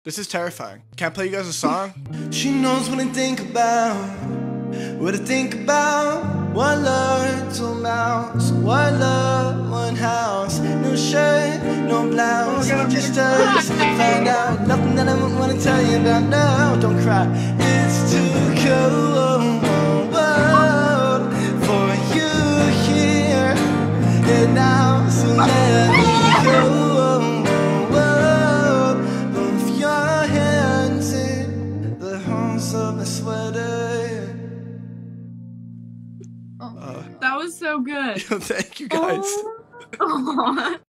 This is terrifying. Can I play you guys a song? She knows what I think about, what I think about. One love, two mouths, one love, one house. No shirt, no blouse, just us. Find out nothing that I wouldn't want to tell you about. No, don't cry. It's too cold for you here and now. So let me go. Of my sweater. That was so good. Thank you guys. Oh.